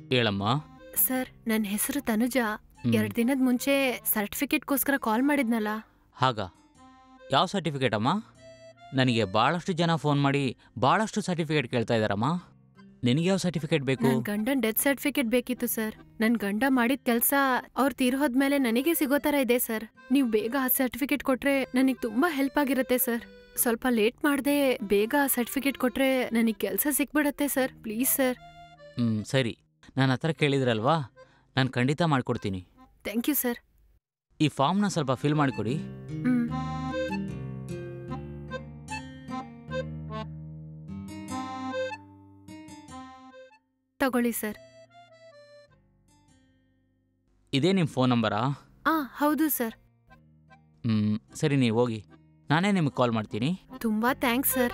ಹೇಳಮ್ಮ. ಸರ್, ನನ್ನ ಹೆಸರು ತನುಜಾ. 2 ದಿನದ ಮುಂಚೆ ಸರ್ಟಿಫಿಕೇಟ್ಗೋಸ್ಕರ ಕಾಲ್ ಮಾಡಿದ್ನಲ್ಲ. ಹಾಗ ಯಾವ ಸರ್ಟಿಫಿಕೇಟ್ ಅಮ್ಮ? ನನಗೆ ಭಾಳಷ್ಟು ಜನ ಫೋನ್ ಮಾಡಿ ಭಾಳಷ್ಟು ಸರ್ಟಿಫಿಕೇಟ್ ಕೇಳ್ತಾ ಇದ್ದಾರಮ್ಮ. ನಿನಗೆ ಯಾವ ಸರ್ಟಿಫಿಕೇಟ್ ಬೇಕು? ನನ್ನ ಗಂಡನ ಡೆತ್ ಸರ್ಟಿಫಿಕೇಟ್ ಬೇಕಿತ್ತು ಸರ್. ನನ್ನ ಗಂಡ ಮಾಡಿದ ಕೆಲಸ ಅವ್ರು ತೀರ್ಹೋದ್ಮೇಲೆ ನನಗೆ ಸಿಗೋ ಥರ ಇದೆ ಸರ್. ನೀವು ಬೇಗ ಆ ಸರ್ಟಿಫಿಕೇಟ್ ಕೊಟ್ರೆ ನನಗೆ ತುಂಬಾ ಹೆಲ್ಪ್ ಆಗಿರುತ್ತೆ ಸರ್. ಸ್ವಲ್ಪ ಲೇಟ್ ಮಾಡದೆ ಬೇಗ ಆ ಸರ್ಟಿಫಿಕೇಟ್ ಕೊಟ್ರೆ ನನಗೆ ಕೆಲಸ ಸಿಕ್ಬಿಡತ್ತೆ ಸರ್. Please sir. ಸರಿ, ನನ್ನ ಹತ್ರ ಕೇಳಿದ್ರಲ್ವಾ, ನಾನು ಖಂಡಿತ ಮಾಡಿಕೊಡ್ತೀನಿ. Thank you sir. ಈ ಫಾರ್ಮ್ನ ಸ್ವಲ್ಪ ಫಿಲ್ ಮಾಡಿಕೊಡಿ. ತಗೊಳ್ಳಿ ಸರ್. ಇದೇ ನಿಮ್ಮ ಫೋನ್ ನಂಬರಾ? ಹೌದು ಸರ್. ಸರಿ, ನೀವು ಹೋಗಿ, ನಾನೇ ನಿಮಗೆ ಕಾಲ್ ಮಾಡ್ತೀನಿ. ತುಂಬಾ ಥ್ಯಾಂಕ್ಸ್ ಸರ್.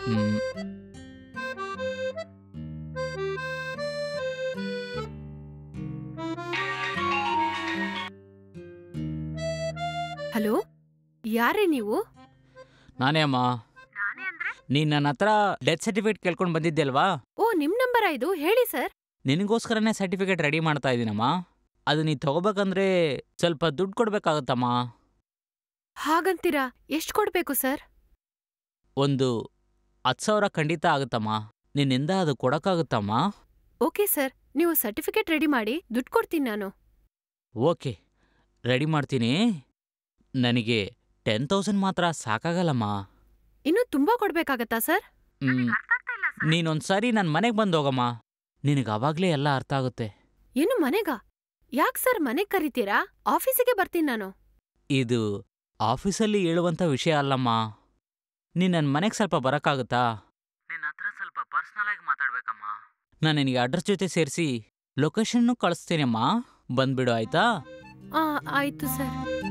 ಹಲೋ, ಯಾರೇ ನೀವು? ನಾನೇ ಅಮ್ಮ. ನೀನು ನನ್ನ ಹತ್ರ ಡೆತ್ ಸರ್ಟಿಫಿಕೇಟ್ ಕೇಳ್ಕೊಂಡು ಬಂದಿದ್ದೆ ಅಲ್ವಾ? ಓ, ನಿಮ್ ನಂಬರಾ ಇದು? ಹೇಳಿ ಸರ್. ನಿನಗೋಸ್ಕರನೇ ಸರ್ಟಿಫಿಕೇಟ್ ರೆಡಿ ಮಾಡ್ತಾ ಇದ್ದೀನಮ್ಮ. ಅದು ನೀನು ತಗೋಬೇಕಂದ್ರೆ ಸ್ವಲ್ಪ ದುಡ್ಡು ಕೊಡ್ಬೇಕಾಗತ್ತಮ್ಮ. ಹಾಗಂತೀರಾ? ಎಷ್ಟು ಕೊಡ್ಬೇಕು ಸರ್? ಒಂದು 10,000 ಖಂಡಿತ ಆಗುತ್ತಮ್ಮ. ನಿನ್ನಿಂದ ಅದು ಕೊಡೋಕ್ಕಾಗುತ್ತಮ್ಮ? ಓಕೆ ಸರ್, ನೀವು ಸರ್ಟಿಫಿಕೇಟ್ ರೆಡಿ ಮಾಡಿ ದುಡ್ಡು ಕೊಡ್ತೀನಿ ನಾನು. ಓಕೆ, ರೆಡಿ ಮಾಡ್ತೀನಿ. ನನಗೆ 10,000 ಮಾತ್ರ ಸಾಕಾಗಲ್ಲಮ್ಮ. ಇನ್ನೂ ತುಂಬಾ ಕೊಡ್ಬೇಕಾಗತ್ತಾ ಸರ್? ನೀನೊಂದ್ಸಾರಿ ನನ್ನ ಮನೆಗೆ ಬಂದು ಹೋಗಮ್ಮ. ನಿನಗೆ ಅವಾಗಲೇ ಎಲ್ಲ ಅರ್ಥ ಆಗುತ್ತೆ. ಏನು, ಮನೆಗ? ಯಾಕೆ ಸರ್ ಮನೆಗೆ ಕರಿತೀರಾ? ಆಫೀಸಿಗೆ ಬರ್ತೀನಿ ನಾನು. ಇದು ಆಫೀಸಲ್ಲಿ ಹೇಳುವಂಥ ವಿಷಯ ಅಲ್ಲಮ್ಮ. ನೀನು ನನ್ನ ಮನೆಗೆ ಸ್ವಲ್ಪ ಬರೋಕ್ಕಾಗುತ್ತಾ? ನಿನ್ನ ಹತ್ರ ಸ್ವಲ್ಪ ಪರ್ಸ್ನಲ್ ಆಗಿ ಮಾತಾಡ್ಬೇಕಮ್ಮ. ನಾನು ನಿನಗೆ ಅಡ್ರೆಸ್ ಜೊತೆ ಸೇರಿಸಿ ಲೊಕೇಶನ್ನು ಕಳಿಸ್ತೀನಮ್ಮ. ಬಂದ್ಬಿಡು, ಆಯ್ತಾ? ಆಯ್ತು ಸರ್.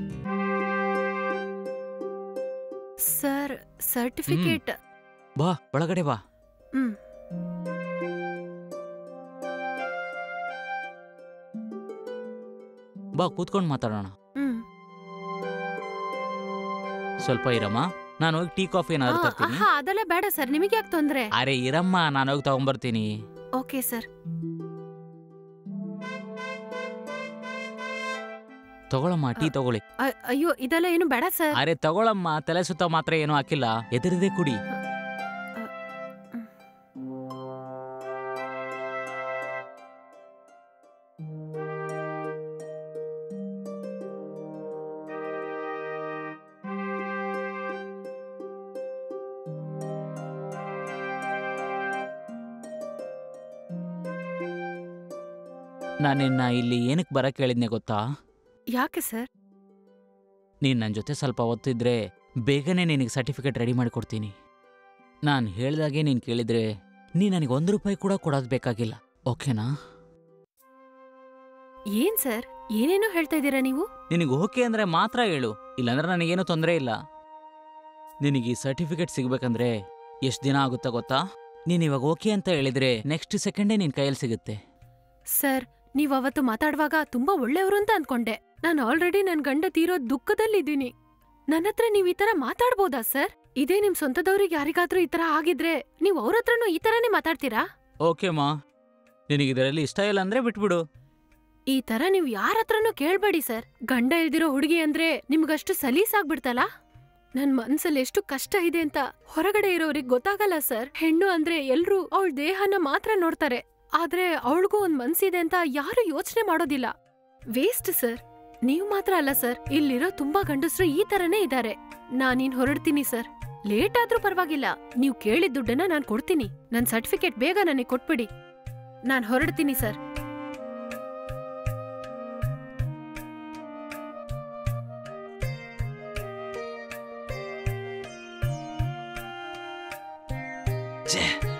Sir, certificate. ಬಾ, ಒಳಗಡೆ ಬಾ. ಬಾ, ಕೂತ್ಕೊಂಡು ಮಾತಾಡೋಣ. ಸ್ವಲ್ಪ ಇರಮ್ಮ, ನಾನು ಹೋಗಿ ಟೀ ಕಾಫಿ ಏನಾದ್ರು ತರ್ತೀನಿ. ಅದೆಲ್ಲ ಬೇಡ ಸರ್, ನಿಮಗೆ ಯಾಕೆ ತೊಂದ್ರೆ? ಅರೆ ಇರಮ್ಮ, ನಾನು ಹೋಗಿ ತಗೊಂಡ್ಬರ್ತೀನಿ. Okay sir. ತಗೊಳಮ್ಮ, ಟೀ ತಗೊಳ್ಳಿ. ಅಯ್ಯೋ, ಇದೆಲ್ಲ ಏನು ಬೇಡ ಸರ್. ಅರೆ ತಗೊಳಮ್ಮ, ತಲೆ ಸುತ್ತ ಮಾತ್ರ ಏನೂ ಹಾಕಿಲ್ಲ, ಎದುರಿದೆ ಕುಡಿ. ನಾನಿನ್ನ ಇಲ್ಲಿ ಏನಕ್ಕೆ ಬರಕ್ಕೆ ಹೇಳಿದ್ನೆ ಗೊತ್ತಾ? ಯಾಕೆ ಸರ್? ನೀನು ನನ್ನ ಜೊತೆ ಸ್ವಲ್ಪ ಹೊತ್ತಿದ್ರೆ ಬೇಗನೆ ನಿನಗೆ ಸರ್ಟಿಫಿಕೇಟ್ ರೆಡಿ ಮಾಡಿಕೊಡ್ತೀನಿ. ನಾನು ಹೇಳ್ದಾಗೆ ನೀನು ಕೇಳಿದ್ರೆ ನೀ ನನಗೆ ₹1 ಕೂಡ ಕೊಡೋದು ಬೇಕಾಗಿಲ್ಲ, ಓಕೆನಾ? ಏನ್ ಸರ್, ಏನೇನೋ ಹೇಳ್ತಾ ಇದ್ದೀರಾ ನೀವು? ನಿನಗೆ ಓಕೆ ಅಂದರೆ ಮಾತ್ರ ಹೇಳು, ಇಲ್ಲಾಂದ್ರೆ ನನಗೇನು ತೊಂದರೆ ಇಲ್ಲ. ನಿನಗೆ ಈ ಸರ್ಟಿಫಿಕೇಟ್ ಸಿಗಬೇಕಂದ್ರೆ ಎಷ್ಟು ದಿನ ಆಗುತ್ತಾ ಗೊತ್ತಾ? ನೀನು ಇವಾಗ ಓಕೆ ಅಂತ ಹೇಳಿದ್ರೆ ನೆಕ್ಸ್ಟ್ ಸೆಕೆಂಡೇ ನಿನ್ನ ಕೈಯಲ್ಲಿ ಸಿಗುತ್ತೆ. ಸರ್, ನೀವ್ ಅವತ್ತು ಮಾತಾಡುವಾಗ ತುಂಬಾ ಒಳ್ಳೆಯವರು ಅಂತ ಅನ್ಕೊಂಡೆ. ನಾನು ಆಲ್ರೆಡಿ ನನ್ ಗಂಡ ತೀರೋ ದುಃಖದಲ್ಲಿದ್ದೀನಿ. ನನ್ನ ಹತ್ರ ನೀವ್ ಈ ತರ ಮಾತಾಡ್ಬೋದಾ ಸರ್? ಇದೇ ನಿಮ್ ಸ್ವಂತದವ್ರಿಗೆ ಯಾರಿಗಾದ್ರೂ ಈ ತರ ಆಗಿದ್ರೆ ನೀವ್ ಅವ್ರ ಹತ್ರನೂ ಈ ತರನೇ ಮಾತಾಡ್ತೀರಾ? ಓಕೆ ಮಾ, ನಿನಗಿದರಲ್ಲಿ ಇಷ್ಟ ಇಲ್ಲ ಅಂದ್ರೆ ಬಿಟ್ಬಿಡು. ಈ ತರ ನೀವ್ ಯಾರ ಹತ್ರನೂ ಕೇಳ್ಬೇಡಿ ಸರ್. ಗಂಡ ಇಲ್ದಿರೋ ಹುಡುಗಿ ಅಂದ್ರೆ ನಿಮ್ಗಷ್ಟು ಸಲೀಸಾಗ್ಬಿಡ್ತಲ್ಲ. ನನ್ ಮನ್ಸಲ್ಲಿ ಎಷ್ಟು ಕಷ್ಟ ಇದೆ ಅಂತ ಹೊರಗಡೆ ಇರೋರಿಗೆ ಗೊತ್ತಾಗಲ್ಲ ಸರ್. ಹೆಣ್ಣು ಅಂದ್ರೆ ಎಲ್ರೂ ಅವಳ ದೇಹನ ಮಾತ್ರ ನೋಡ್ತಾರೆ, ಆದ್ರೆ ಅವಳಿಗೂ ಒಂದ್ ಮನ್ಸಿದೆ ಅಂತ ಯಾರು ಯೋಚನೆ ಮಾಡೋದಿಲ್ಲ. Waste sir. ನೀವ್ ಮಾತ್ರ ಅಲ್ಲ ಸರ್, ಇಲ್ಲಿರೋ ತುಂಬಾ ಗಂಡಸ್ರು ಈ ತರನೇ ಇದ್ದಾರೆ. ನಾನಿನ್ ಹೊರಡ್ತೀನಿ ಸರ್. ಲೇಟ್ ಆದ್ರೂ ಪರವಾಗಿಲ್ಲ, ನೀವ್ ಕೇಳಿದ ದುಡ್ಡನ್ನ ನಾನ್ ಕೊಡ್ತೀನಿ. ನನ್ ಸರ್ಟಿಫಿಕೇಟ್ ಬೇಗ ನನಗೆ ಕೊಟ್ಬಿಡಿ. ನಾನ್ ಹೊರಡ್ತೀನಿ ಸರ್. ಛೇ